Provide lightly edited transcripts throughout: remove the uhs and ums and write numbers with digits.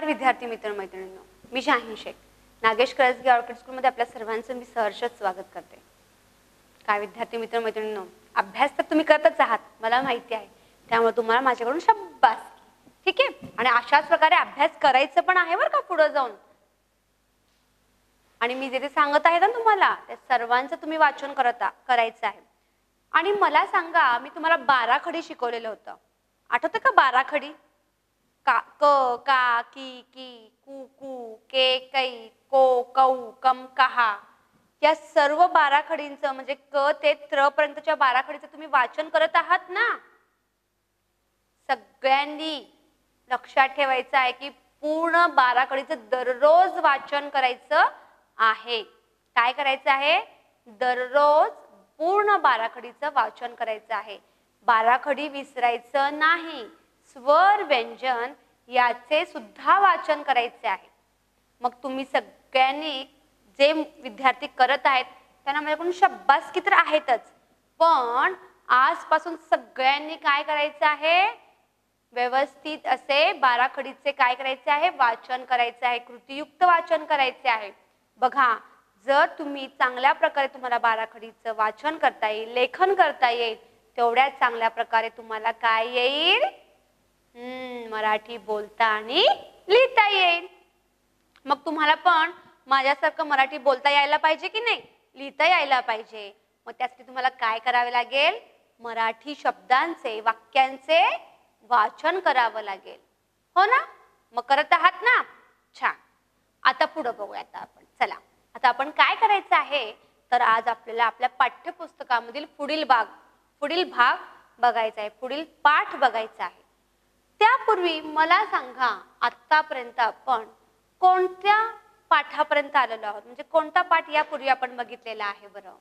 नमस्कार विद्यार्थी मित्रमैत्रिणींनो, मी शाहीन शेख नागेश करजगे ऑर्किड स्कूलमध्ये आपल्या सर्वांचं मी सहर्ष स्वागत करते. काय विद्यार्थी मित्रमैत्रिणींनो, अभ्यास तर तुम्ही करतच आहात मला माहिती आहे, त्यामुळे तुम्हाला माझ्याकडून शाबासकी. ठीक आहे, आणि अशाच प्रकारे अभ्यास करायचं पण आहे बरं का पुढे जाऊन. आणि मी जे सांगत आहे ना तुम्हाला त्या सर्वांचं तुम्ही वाचन करायचं आहे. आणि मला सांगा, मी तुम्हाला 12 खडी शिकवलेलं होतं, आठवतं का 12 खडी? का क का की की कु कु के कै को कौ कम कहा, या सर्व 12 खडींचं म्हणजे क ते त्र पर्यंतच्या 12 खडीचं तुम्ही वाचन करत आहात ना. सगळ्यांनी लक्षात ठेवायचं आहे की पूर्ण 12 खडीचं दररोज वाचन करायचं आहे. काय करायचं आहे? दररोज पूर्ण 12 खडीचं वाचन करायचं आहे. 12 खडी विसरायचं नाही. स्वर व्यंजन याचे सुद्धा वाचन करायचे आहे. मग तुम्ही सगळ्यांनी जे विद्यार्थी करत आहेत त्यांना माझ्याकडून शाबासकी तर आहेतच, पण आजपासून सगळ्यांनी काय करायचं आहे? व्यवस्थित असे 12 खडीचे काय करायचे आहे? वाचन करायचे आहे, कृतीयुक्त वाचन करायचे आहे. बघा, जर तुम्ही चांगल्या प्रकारे तुम्हाला 12 खडीचं वाचन करता येईल, लेखन करता येईल, तेवढ्याच चांगल्या प्रकारे तुम्हाला काय येईल? मराठी बोलता आणि लिहिता येईल. मग तुम्हाला पण माझ्यासारखं मराठी बोलता यायला पाहिजे की नाही, लिहिता यायला पाहिजे. मग त्यासाठी तुम्हाला काय करावे लागेल? मराठी शब्दांचे, वाक्यांचे वाचन करावं लागेल, हो ना? मग करत आहात ना? छान. आता पुढे बघूयात आपण. चला, आता आपण काय करायचं आहे, तर आज आपल्याला आपल्या पाठ्यपुस्तकामधील पुढील भाग बघायचा आहे, पुढील पाठ बघायचा आहे. त्यापूर्वी मला सांगा, आतापर्यंत आपण कोणत्या पाठापर्यंत आलेलो आहोत? म्हणजे कोणता पाठ यापूर्वी आपण बघितलेला आहे बरं?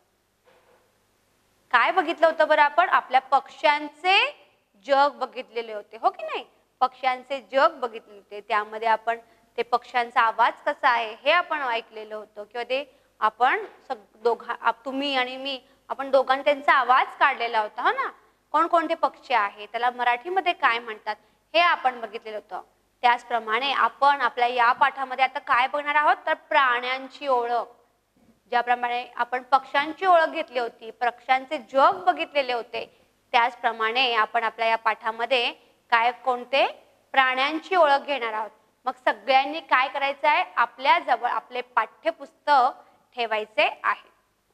काय बघितलं होतं बरं आपण? आपल्या पक्ष्यांचे जग बघितलेले होते, हो की नाही? पक्ष्यांचे जग बघितले होते. त्यामध्ये आपण ते पक्ष्यांचा आवाज कसा आहे हे आपण ऐकलेलं होतं, किंवा ते आपण तुम्ही आणि मी आपण दोघांनी त्यांचा आवाज काढलेला होता, हो ना? कोणकोणते पक्षी आहे, त्याला मराठीमध्ये काय म्हणतात हे आपण बघितलेलं होतं. त्याचप्रमाणे आपण आपल्या या पाठामध्ये आता काय बघणार आहोत, तर प्राण्यांची ओळख. ज्याप्रमाणे आपण पक्ष्यांची ओळख घेतली होती, पक्ष्यांचे जग बघितलेले होते, त्याचप्रमाणे आपण आपल्या या पाठामध्ये कोणते प्राण्यांची ओळख घेणार आहोत. मग सगळ्यांनी काय करायचं आहे? आपल्या जवळ आपले पाठ्यपुस्तक ठेवायचे आहे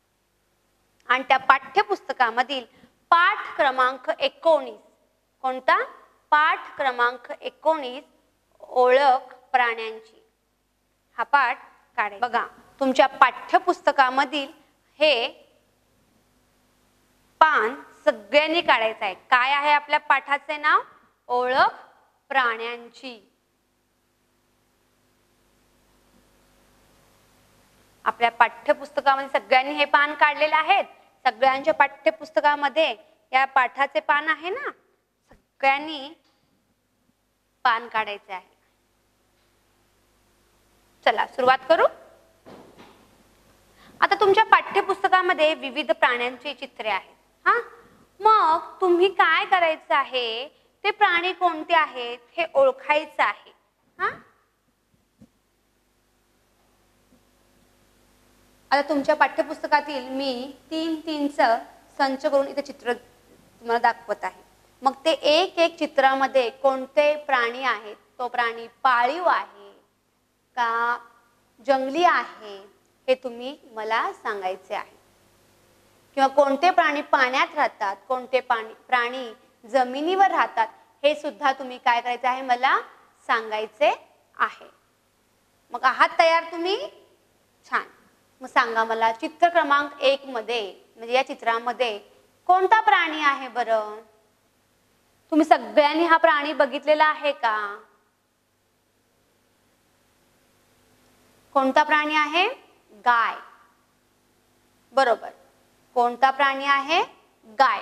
आणि त्या पाठ्यपुस्तकामधील पाठ क्रमांक 19, कोणता? पाठ क्रमांक 19, ओळख प्राण्यांची, हा पाठ काढायचा. बघा, तुमच्या पाठ्यपुस्तकामधील हे पान सगळ्यांनी काढायचं आहे. काय आहे आपल्या पाठाचे नाव? ओळख प्राण्यांची. आपल्या पाठ्यपुस्तकामध्ये सगळ्यांनी हे पान काढलेले आहेत. सगळ्यांच्या पाठ्यपुस्तकामध्ये या पाठाचे पान आहे ना, सगळ्यांनी पान काढायचे आहे. चला सुरुवात करू. आता तुमच्या पाठ्यपुस्तकामध्ये विविध प्राण्यांची चित्रे आहेत. हा, मग तुम्ही काय करायचं आहे? ते प्राणी कोणते आहेत हे ओळखायचं आहे. हा, आता तुमच्या पाठ्यपुस्तकातील मी 3-3चं संच करून इथे चित्र तुम्हाला दाखवत आहे. मग ते एक चित्रामध्ये कोणते प्राणी आहेत, तो प्राणी पाळीव आहे का जंगली आहे हे तुम्ही मला सांगायचे आहे. किंवा कोणते प्राणी पाण्यात राहतात, कोणते प्राणी जमिनीवर राहतात, हे सुद्धा तुम्ही काय करायचं आहे? मला सांगायचे आहे. मग आहात तयार तुम्ही? छान. मग सांगा मला, चित्र क्रमांक 1 मध्ये म्हणजे या चित्रामध्ये कोणता प्राणी आहे बरं? तुम्ही सगळ्यांनी हा प्राणी बघितलेला आहे का? कोणता प्राणी आहे? गाय. बरोबर. कोणता प्राणी आहे? गाय.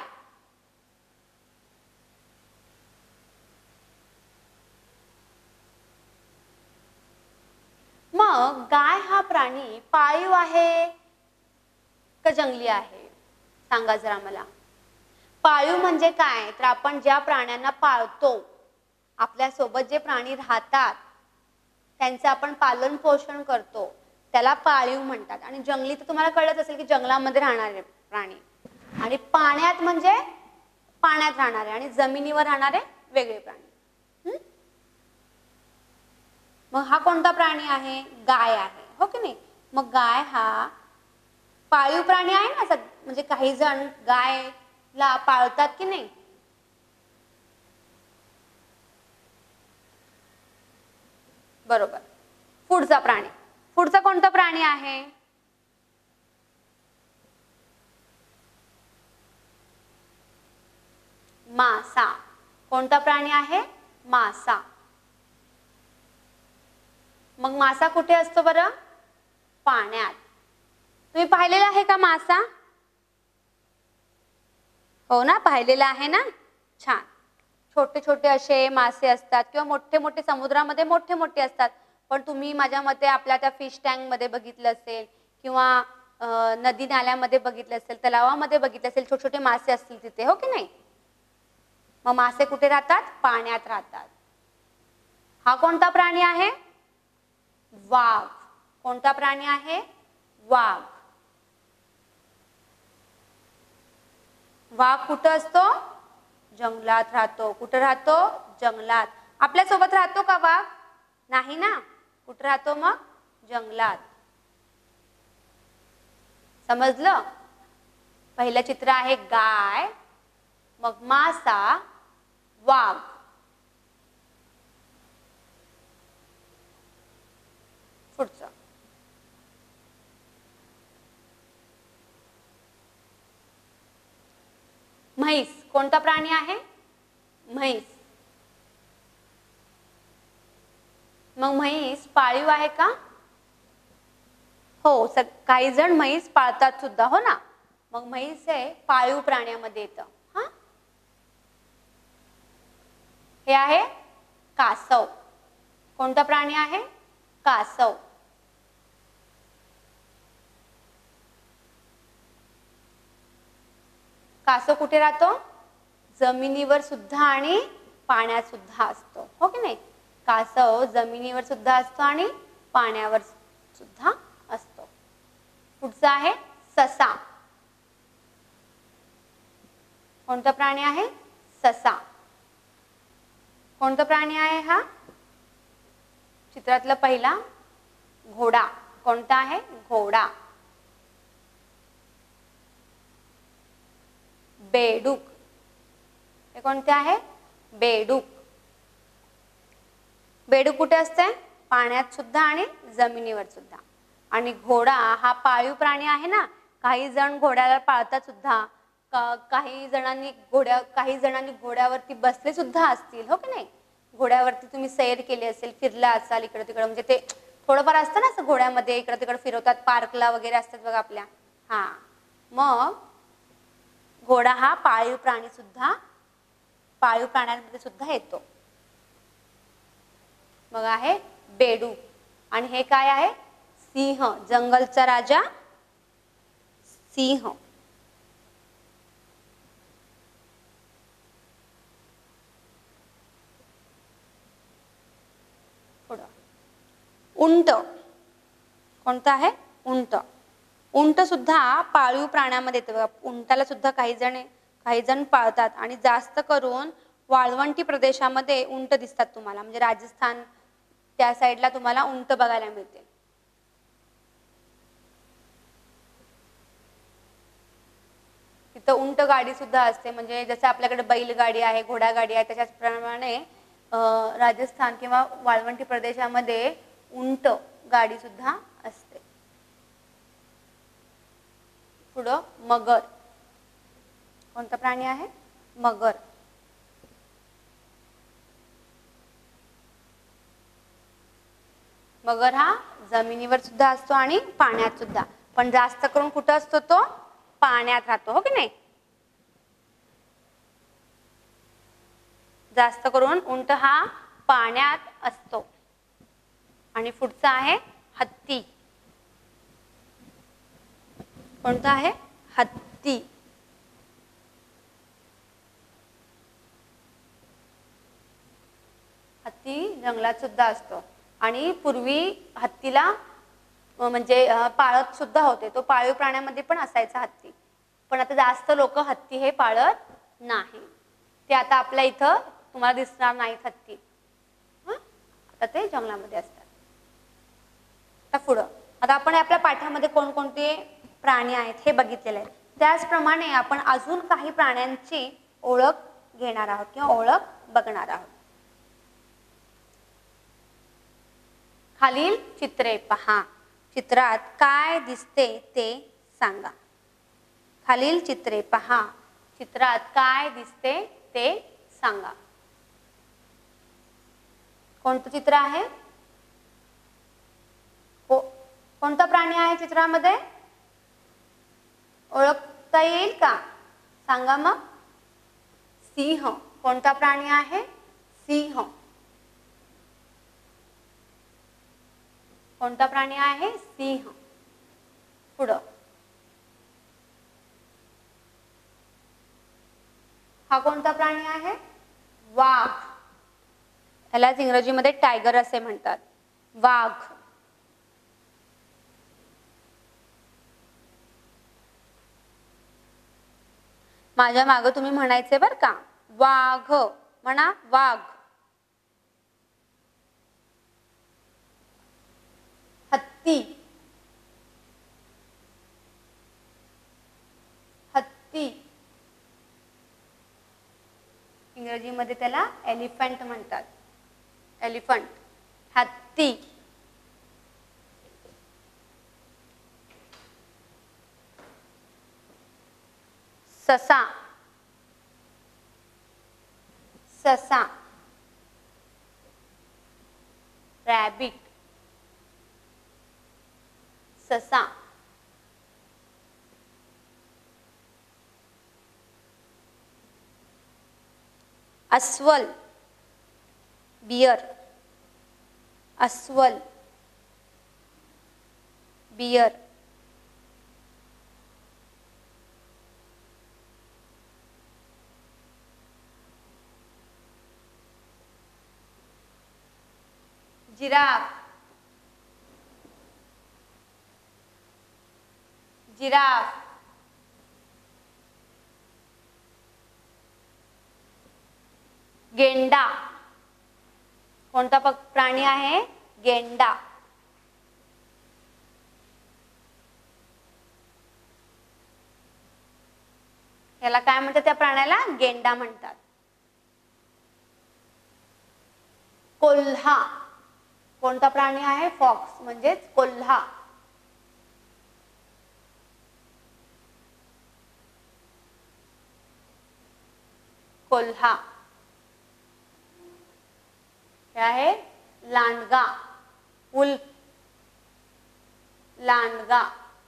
मग गाय हा प्राणी पाळीव आहे का जंगली आहे? सांगा जरा मला. पाळीव म्हणजे काय? तर आपण ज्या प्राण्यांना पाळतो, आपल्या सोबत जे प्राणी राहतात त्यांचं आपण पालन पोषण करतो त्याला पाळीव म्हणतात. आणि जंगली तर तुम्हाला कळत असेल की जंगलामध्ये राहणारे प्राणी, आणि पाण्यात म्हणजे पाण्यात राहणारे, आणि जमिनीवर राहणारे वेगळे प्राणी. मग हा कोणता प्राणी आहे? गाय आहे, हो की नाही? मग गाय हा पाळीव प्राणी आहे ना. म्हणजे काही जण गायला पाळतात की नाही? बरोबर. पुढचा प्राणी, पुढचा कोणता प्राणी आहे? मासा. कोणता प्राणी आहे? मासा. मग मासा कुठे असतो बरं? पाण्यात. तुम्ही पाहिलेला आहे का मासा? हो ना, पाहिलेला आहे ना. छान. छोटे छोटे असे मासे असतात किंवा मोठे मोठे समुद्रामध्ये मोठे मोठे असतात. पण तुम्ही माझ्या मते आपल्या त्या फिश टँक मध्ये बघितलं असेल किंवा नदी नाल्यामध्ये बघितलं असेल, तलावामध्ये बघितलं असेल, छोटे छोटे मासे असतील तिथे, हो की नाही? मग मासे कुठे राहतात? पाण्यात राहतात. हा कोणता प्राणी आहे? वाघ. कोणता प्राणी आहे? वाघ. वाघ कुठं असतो? जंगलात राहतो. कुठं राहतो? जंगलात. आपल्या सोबत राहतो का वाघ? नाही ना. कुठं राहतो मग? जंगलात. समजलं? पहिलं चित्र आहे गाय, मग मासा, वाघ. पुढचं म्हैस. कोणता प्राणी आहे? म्हैस. मग म्हैस पाळीव आहे का? हो, काही जण म्हैस पाळतात सुद्धा, हो ना. मग म्हैस हे पाळीव प्राण्यामध्ये येतं. हा, हे आहे कासव. कोणता प्राणी आहे? कासव. कासव कुठे राहतो? जमिनीवर सुद्धा आणि पाण्यात सुद्धा असतो, हो की नाही? कासव जमिनीवर सुद्धा असतो आणि पाण्यावर सुद्धा असतो. पुढचा आहे ससा. कोणता प्राणी आहे? ससा. कोणता प्राणी आहे हा? चित्रातला पहिला घोडा. कोणता आहे? घोडा. बेडूक. हे कोणते आहे? बेडूक. बेडूक कुठे असते? पाण्यात सुद्धा आणि जमिनीवर सुद्धा. आणि घोडा हा पाळीव प्राणी आहे ना. काही जण घोड्याला पाळतात सुद्धा. काही जणांनी घोड्यावरती बसले सुद्धा असतील, हो की नाही? घोड्यावरती तुम्ही सैर केली असेल, फिरला असाल इकडे तिकडे. म्हणजे ते थोडंफार असतं ना असं घोड्यामध्ये इकडे तिकडे फिरवतात, पार्कला वगैरे असतात बघा आपल्या. हा, मग घोडा हा पाळीव प्राण्यांमध्ये सुद्धा येतो. मग आहे बेडूक. आणि हे काय आहे? सिंह. जंगलचा राजा सिंह. पुढं उंट. कोणता आहे? उंट. उंट सुद्धा पाळीव प्राण्यामध्ये येतं बघा. उंटाला सुद्धा काही जण पाळतात. आणि जास्त करून वाळवंटी प्रदेशामध्ये उंट दिसतात तुम्हाला. म्हणजे राजस्थान त्या साईडला तुम्हाला उंट बघायला मिळते. तिथं उंट गाडी सुद्धा असते. म्हणजे जसं आपल्याकडे बैलगाडी आहे, घोडागाडी आहे, त्याच्याप्रमाणे राजस्थान किंवा वाळवंटी प्रदेशामध्ये उंट गाडी सुद्धा असते. पुढं मगर. कोणता प्राणी आहे? मगर. मगर हा जमिनीवर सुद्धा असतो आणि पाण्यात सुद्धा. पण जास्त करून कुठं असतो तो? पाण्यात राहतो, हो की नाही? जास्त करून उंट हा पाण्यात असतो. आणि पुढचा आहे हत्ती. कोणता आहे? हत्ती. हत्ती जंगलात सुद्धा असतो आणि पूर्वी हत्तीला म्हणजे पाळत सुद्धा होते. तो पाळीव प्राण्यामध्ये पण असायचा हत्ती, पण आता जास्त लोक हत्ती हे पाळत नाही. ते आता आपल्या इथं तुम्हाला दिसणार नाहीत हत्ती. आता ते जंगलामध्ये असतात. आता पुढं आता आपण आपल्या पाठामध्ये कोणकोणते प्राणी आहेत हे बघितलेले आहे. त्याचप्रमाणे आपण अजून काही प्राण्यांची ओळख घेणार आहोत किंवा ओळख बघणार आहोत. खालील चित्रे पहा. चित्रात काय दिसते ते सांगा. खालील चित्रे पहा. चित्रात काय दिसते ते सांगा. कोणतं चित्र आहे? कोणता प्राणी आहे चित्रामध्ये? ओळखता येईल का? सांगा मग. सिंह. कोणता प्राणी आहे? सिंह. कोणता प्राणी आहे? सिंह. पुढं हा कोणता प्राणी आहे? वाघ. यालाच इंग्रजीमध्ये टायगर असे म्हणतात. वाघ. माझ्या मागे तुम्ही म्हणायचे बर का, वाघ म्हणा. वाघ. हत्ती. हत्ती. इंग्रजीमध्ये त्याला एलिफंट म्हणतात. एलिफंट. हत्ती. ससा. ससा. रॅबिट. ससा. अस्वल. बियर. अस्वल. बियर. जिराफ. जिराफ. गेंडा. कोणता प्राणी आहे? गेंडा. याला काय म्हणतात? त्या प्राण्याला गेंडा म्हणतात. कोल्हा. कोणता प्राणी आहे? फॉक्स म्हणजेच कोल्हा. कोल्हा. हे आहे लांडगा. उल्फ. लांडगा.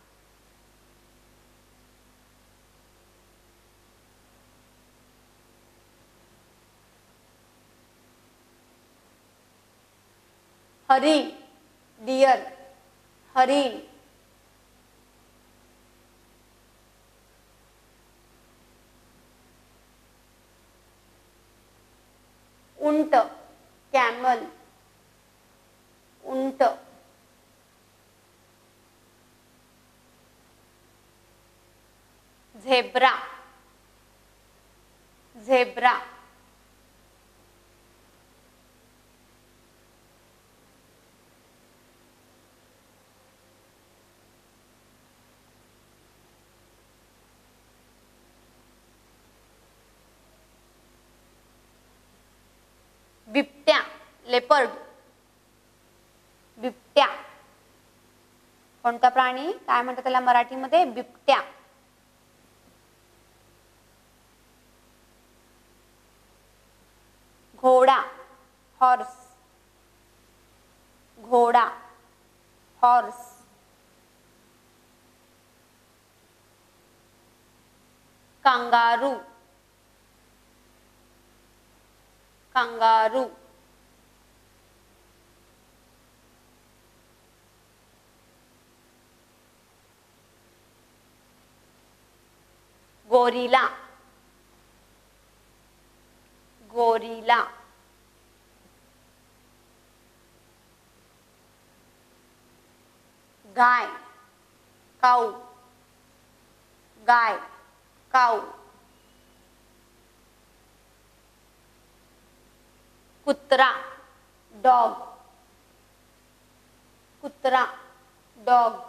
हरिण. डियर. हरिण. उंट. कॅमल. उंट. झेब्रा. झेब्रा. बिबट्या. लेपर्ड. बिबट्या. कोणता प्राणी? काय म्हणतात त्याला मराठीमध्ये? बिबट्या. घोडा. हॉर्स. घोडा. Horse. Kangaroo. Kangaroo. Gorilla. Gorilla. गाय, काऊ, गाय, काऊ. कुत्रा, डॉग, कुत्रा, डॉग.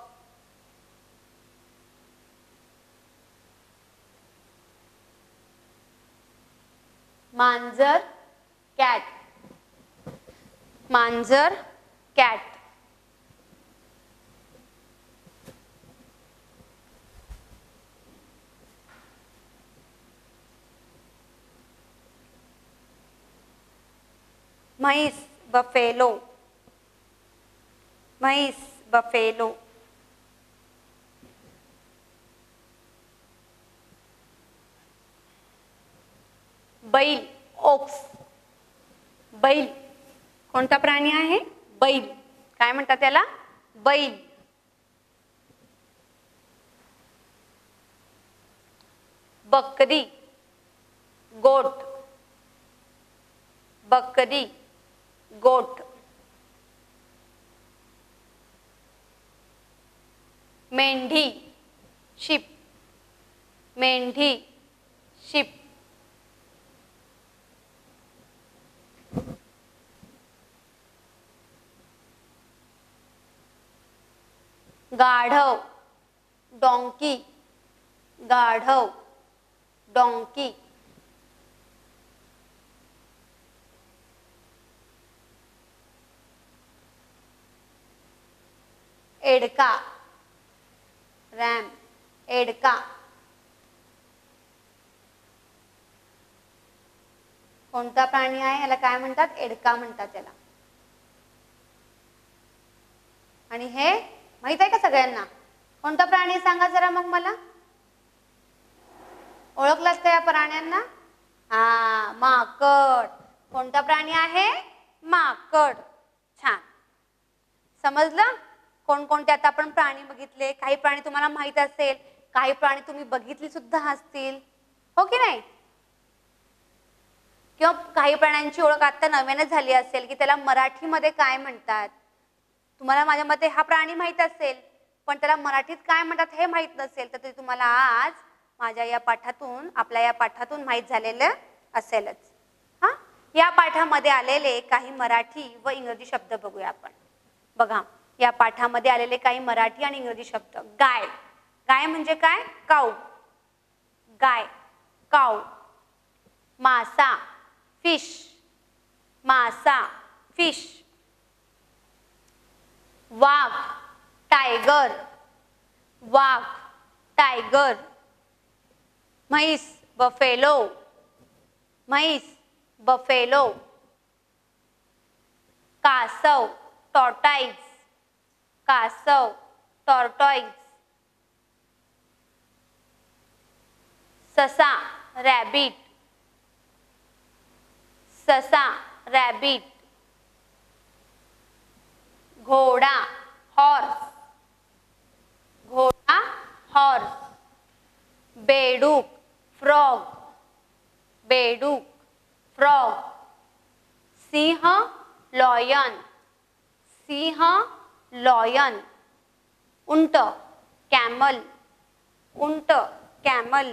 मांजर, कॅट, मांजर, कॅट. म्हैस, बफेलो, म्हैस, बफेलो. बैल, ओक्स, बैल. कोणता प्राणी आहे? बैल. काय म्हणतात त्याला? बैल. बकरी, गोट, बकरी, गोट. मेंढी, शीप, मेंढी, शीप. गाढव, डोंकी, गाढव, डोंकी. एडका, रॅम, एडका. कोणता प्राणी आहे? याला काय म्हणतात? एडका म्हणतात त्याला. आणि हे माहित आहे का सगळ्यांना? कोणता प्राणी सांगा जरा मग मला. ओळखलास का या प्राण्यांना? हा, माकड. कोणता प्राणी आहे? माकड. छान. समजलं? कोणकोणते आता आपण प्राणी बघितले. काही प्राणी तुम्हाला माहित असेल, काही प्राणी तुम्ही बघितली सुद्धा असतील, हो की नाही? किंवा काही प्राण्यांची ओळख आता नव्याने झाली असेल की त्याला मराठीमध्ये काय म्हणतात. तुम्हाला माझ्या मते हा प्राणी माहित असेल, पण त्याला मराठीत काय म्हणतात हे माहित नसेल, तर ते तुम्हाला आज माझ्या या पाठातून, आपल्या या पाठातून माहित झालेलं असेलच. हा, या पाठामध्ये आलेले काही मराठी व इंग्रजी शब्द बघूया आपण. बघा, या पाठामध्ये आलेले काही मराठी आणि इंग्रजी शब्द. गाय, गाय म्हणजे काय? काऊ, गाय, काऊ. मासा, फिश, मासा, फिश. वाघ, टायगर, वाघ, टायगर. म्हैस, बफेलो, म्हैस, बफेलो. कासव, टॉर्टाइज, कासव, टॉर्टॉइज. ससा, रॅबिट, ससा, रॅबिट. घोडा, हॉर्स, घोडा, हॉर्स. बेडूक, फ्रॉग, बेडूक, फ्रॉग. सिंह, लॉयन, सिंह, लॉयन. उंट, कॅमल, उंट, कॅमल.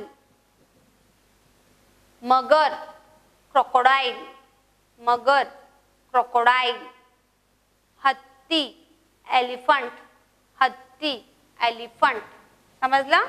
मगर, क्रोकोडाइल, मगर, क्रोकोडाइल. हत्ती, एलिफंट, हत्ती, एलिफंट. समजलं?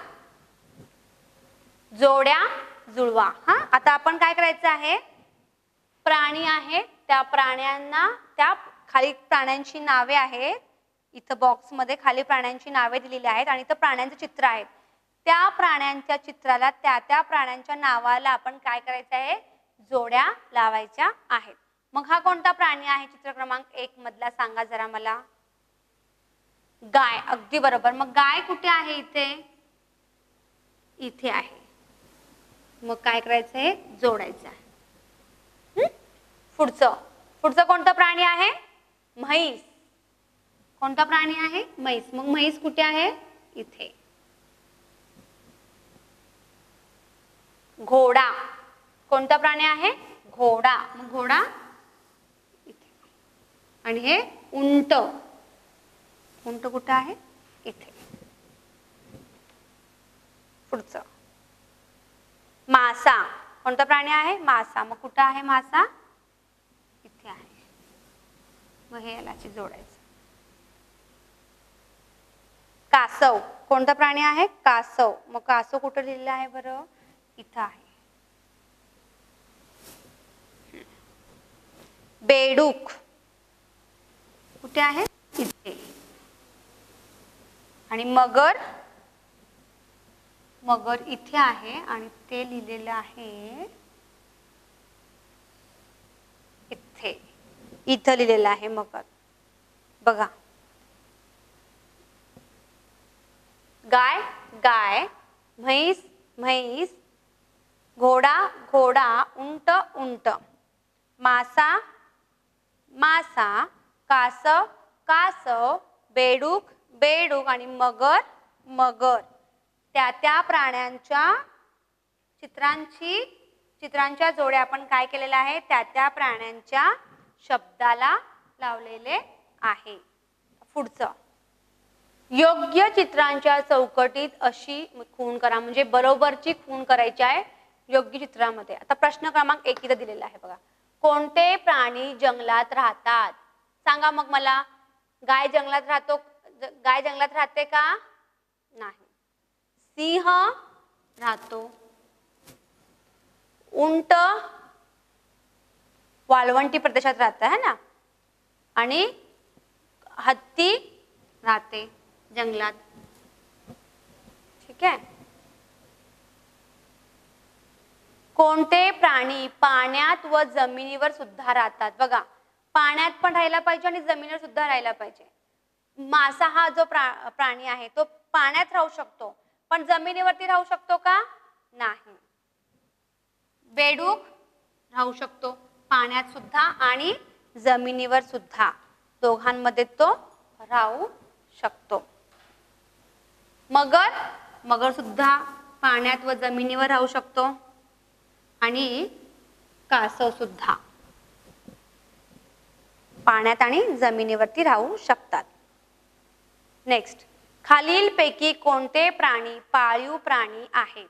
जोड्या, जुळवा. हा, आता आपण काय करायचं आहे? प्राणी आहे, त्या प्राण्यांना, त्या खाली प्राण्यांची नावे आहेत. इथं बॉक्स मध्ये खाली प्राण्यांची नावे दिलेली आहेत आणि इथं प्राण्यांचे चित्र आहेत. त्या प्राण्यांच्या चित्राला, त्या प्राण्यांच्या नावाला आपण काय करायचं आहे? जोड्या लावायच्या आहेत. मग हा कोणता प्राणी आहे? चित्र क्रमांक 1 मधला सांगा जरा मला. गाय, अगदी बरोबर. मग गाय कुठे आहे? इथे, इथे आहे. मग काय करायचं आहे? जोडायचं आहे. पुढचं, पुढचं कोणतं प्राणी आहे? म्हैस. कोणता प्राणी आहे? म्हैस. मग म्हैस कुठे आहे? इथे. घोडा, कोणता प्राणी आहे? घोडा. मग घोडा इथे. आणि हे उंट, उंट कुठे आहे? इथे. पुढचं मासा. कोणता प्राणी आहे? मासा. मग कुठं आहे मासा? इथे आहे. मग हे यालाची जोडायचं. कासव. कोणता प्राणी आहे? कासव. मग कासव कुठं लिहिलेलं आहे बरं? इथं आहे. बेडूक कुठे आहे? इथे. आणि मगर. मगर इथे आहे आणि ते लिहिलेलं आहे इथे. इथं लिहिलेलं आहे मगर. बघा. गाय गाय, म्हैस म्हैस, घोडा घोडा, उंट उंट, मासा मासा, कासव कासव, बेडूक बेडूक आणि मगर मगर. त्या प्राण्यांच्या चित्रांच्या जोड्या आपण काय केलेलं आहे? त्या प्राण्यांच्या शब्दाला लावलेले आहे. पुढचं योग्य चित्रांच्या चौकटीत अशी खूण करा. म्हणजे बरोबरची खूण करायची आहे योग्य चित्रामध्ये. आता प्रश्न क्रमांक 1 इथं दिलेला आहे बघा. कोणते प्राणी जंगलात राहतात? सांगा मग मला. गाय जंगलात राहतो? गाय जंगलात राहते का? नाही. सिंह राहतो. उंट वाळवंटी प्रदेशात राहत है ना. आणि हत्ती राहते जंगलात. ठीक आहे. कोणते प्राणी पाण्यात व जमिनीवर सुद्धा राहतात? बघा, पाण्यात पण राहायला पाहिजे आणि जमिनीवर सुद्धा राहायला पाहिजे. मासा हा जो प्राणी आहे तो पाण्यात राहू शकतो, पण जमिनीवरती राहू शकतो का? नाही. बेडूक राहू शकतो पाण्यात सुद्धा आणि जमिनीवर सुद्धा, दोघांमध्ये तो राहू शकतो. मगर मगर सुद्धा पाण्यात व जमिनीवर राहू शकतो आणि कासव सुद्धा पाण्यात आणि जमिनीवरती राहू शकतात. नेक्स्ट, खालीलपैकी कोणते प्राणी पाळीव प्राणी आहेत?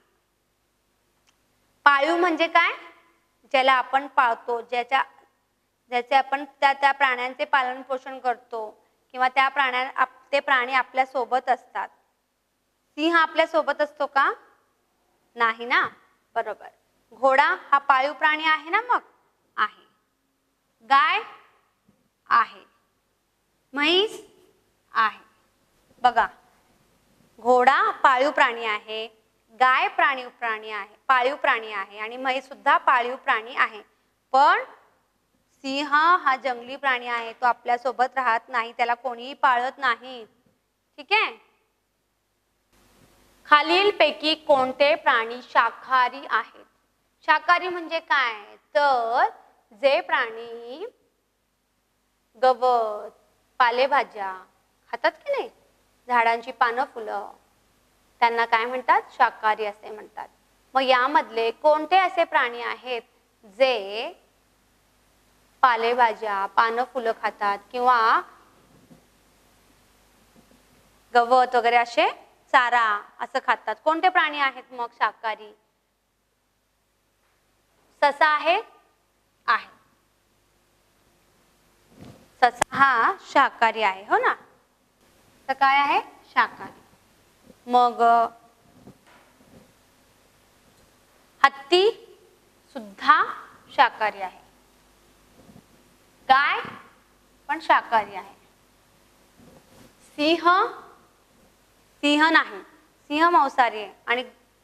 पाळीव म्हणजे काय? ज्याला आपण पाळतो, ज्याचे आपण त्या प्राण्यांचे पालन पोषण करतो किंवा ते प्राणी आपल्या सोबत असतात. सिंह आपल्या सोबत असतो का? नाही ना. बरोबर. घोडा हा पाळीव प्राणी आहे ना. मग आहे. गाय आहे. म्हैस आहे. बघा, घोडा पाळीव प्राणी आहे, गाय पाळीव प्राणी आहे आणि म्हैस सुद्धा पाळीव प्राणी आहे. पण सिंह हा जंगली प्राणी आहे, तो आपल्या सोबत राहत नाही, त्याला कोणीही पाळत नाही. ठीक आहे. खालीलपैकी कोणते प्राणी शाकाहारी आहेत? शाकाहारी म्हणजे काय? तर जे प्राणी गवत पालेभाज्या खातात की नाही, झाडांची पानं फुलं, त्यांना काय म्हणतात? शाकाहारी असे म्हणतात. मग यामधले कोणते असे प्राणी आहेत जे पालेभाज्या पानं फुलं खातात किंवा गवत वगैरे असे चारा असं खातात? कोणते प्राणी आहेत मग शाकाहारी? ससा आहे. ससा हा शाकाहारी आहे, हो ना. तर काय आहे? शाकाहारी. मग हत्ती सुद्धा शाकाहारी आहे. गाय पण शाकाहारी आहे. सिंह नाही, सिंह मांसाहारी आहे. आणि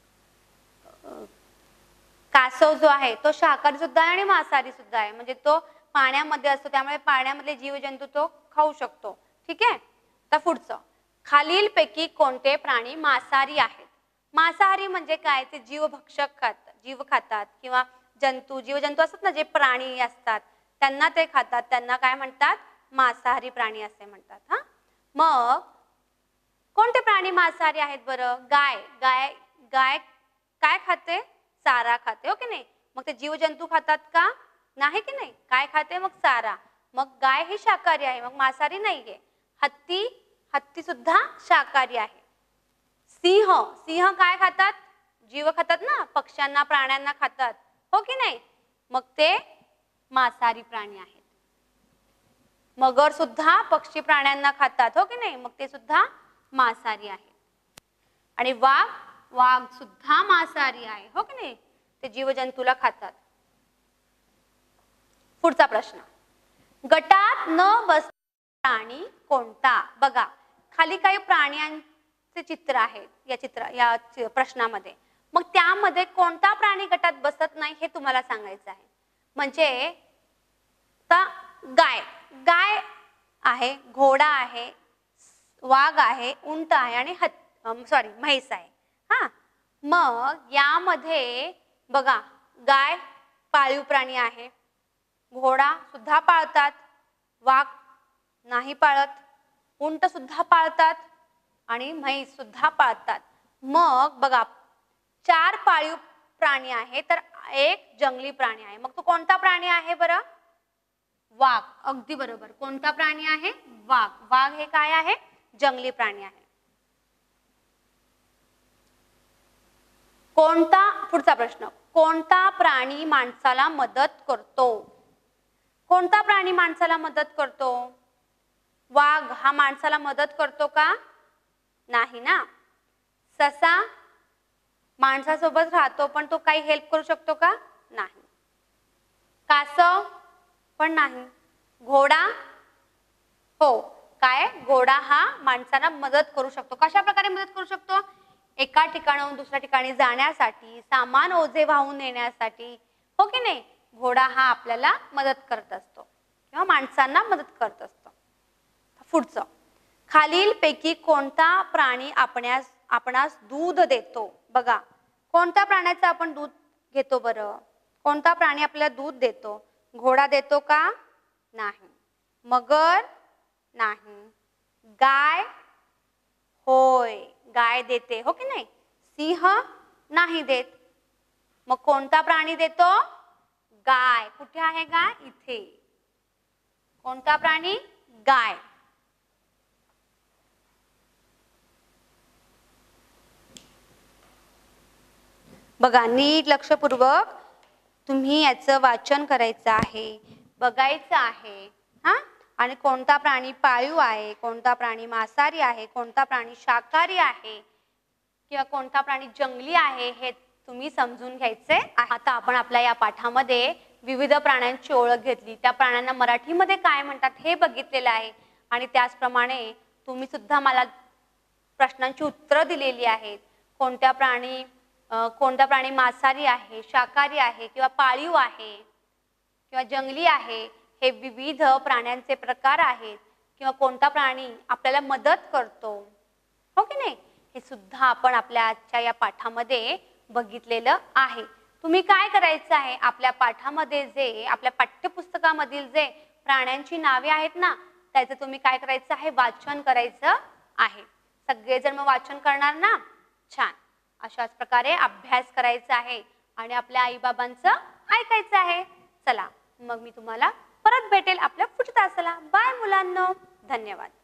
कासव जो आहे तो शाकाहारी सुद्धा आहे आणि मांसाहारी सुद्धा आहे. म्हणजे तो पाण्यामध्ये असतो, त्यामुळे पाण्यामधले जीवजंतू तो खाऊ शकतो. ठीक आहे. तर पुढचं, खालीलपैकी कोणते प्राणी मांसाहारी आहेत? मांसाहारी म्हणजे काय? ते जीव खातात किंवा जीवजंतू असतात ना, जे प्राणी असतात त्यांना ते खातात, त्यांना काय म्हणतात? मांसाहारी प्राणी असे म्हणतात. हा, मग कोणते प्राणी मांसाहारी आहेत बरं? गाय गाय काय खाते? चारा खाते, हो की नाही. मग ते जीवजंतू खातात का? नाही की नाही. काय खाते? मग चारा. मग गाय ही शाकाहारी आहे, मग मांसाहारी नाहीये. हत्ती हत्ती सुद्धा शाकाहारी आहे. सिंह, सिंह काय खातात? जीव खातात ना, पक्ष्यांना प्राण्यांना खातात, हो की नाही? मग ते मांसाहारी प्राणी आहेत. मगर सुद्धा पक्षी प्राण्यांना खातात, हो की नाही? मग ते सुद्धा मांसाहारी आहे. आणि वाघ, वाघ सुद्धा मांसाहारी आहे, हो की नाही? ते जीवजंतूला खातात. पुढचा प्रश्न, गटात न बसणारा प्राणी कोणता? बघा, खाली काही प्राण्यांचे चित्र आहेत या प्रश्नामध्ये. मग त्यामध्ये कोणता प्राणी गटात बसत नाही हे तुम्हाला सांगायचं आहे. म्हणजे आता गाय, गाय आहे, घोडा आहे, वाघ आहे, उंट आहे आणि म्हैस आहे. हा, मग यामध्ये बघा, गाय पाळीव प्राणी आहे, घोडा सुद्धा पाळतात, वाघ नाही पाळत, उंट सुद्धा पाळतात आणि म्हैस सुद्धा पाळतात. मग बघा, 4 पाळीव प्राणी आहे तर 1 जंगली प्राणी आहे. मग तो कोणता प्राणी आहे बरं? वाघ. अगदी बरोबर. कोणता प्राणी आहे? वाघ. वाघ हे काय आहे? जंगली प्राणी आहे. पुढचा प्रश्न, कोणता प्राणी माणसाला मदत करतो? कोणता प्राणी माणसाला मदत करतो? वाघ हा माणसाला मदत करतो का? नाही ना. ससा माणसासोबत राहतो पण तो काही हेल्प करू शकतो का? नाही. कासव पण नाही. घोडा, हो, काय? घोडा हा माणसाला मदत करू शकतो. कशा प्रकारे मदत करू शकतो? एका ठिकाणाहून दुसऱ्या ठिकाणी जाण्यासाठी, सामान ओझे वाहून नेण्यासाठी, हो की नाही? घोडा हा आपल्याला मदत करत असतो किंवा माणसांना मदत करत असतो. पुढचं, खालीलपैकी कोणता प्राणी आपणास दूध देतो? बघा, कोणत्या प्राण्याचं आपण दूध घेतो बरं? कोणता प्राणी आपल्याला दूध देतो? घोडा देतो का? नाही. मगर? नाही. गाय? होय, गाय देते, हो की नाही? सिंह नाही देत. मग कोणता प्राणी देतो? गाय. कुठे आहे गाय? इथे. कोणता प्राणी? गाय. बघा, नीट लक्षपूर्वक तुम्ही याचं वाचन करायचं आहे, बघायचं आहे. हा, आणि कोणता प्राणी पाळीव आहे, कोणता प्राणी मांसाहारी आहे, कोणता प्राणी शाकाहारी आहे किंवा कोणता प्राणी जंगली आहे हे तुम्ही समजून घ्यायचे. आता आपण आपल्या या पाठामध्ये विविध प्राण्यांची ओळख घेतली, त्या प्राण्यांना मराठीमध्ये काय म्हणतात हे बघितलेलं आहे आणि त्याचप्रमाणे तुम्ही सुद्धा मला प्रश्नांची उत्तरं दिलेली आहेत. कोणता प्राणी मांसाहारी आहे, शाकाहारी आहे किंवा पाळीव आहे किंवा जंगली आहे, हे विविध प्राण्यांचे प्रकार आहेत किंवा कोणता प्राणी आपल्याला मदत करतो, हो की नाही? हे सुद्धा आपण आपल्या आजच्या या पाठामध्ये बघितलेलं आहे. तुम्ही काय करायचं आहे, आपल्या पाठामध्ये जे आपल्या पाठ्यपुस्तकामधील जे प्राण्यांची नावे आहेत ना, त्याचं तुम्ही काय करायचं आहे, वाचन करायचं आहे. सगळेजण मग वाचन करणार ना? छान. अशाच प्रकारे अभ्यास करायचा आहे आणि आपल्या आईबाबांचं ऐकायचं आहे. चला, मग मी तुम्हाला परत भेटेल आपल्या पुढच्या तासाला. बाय मुलांनो, धन्यवाद.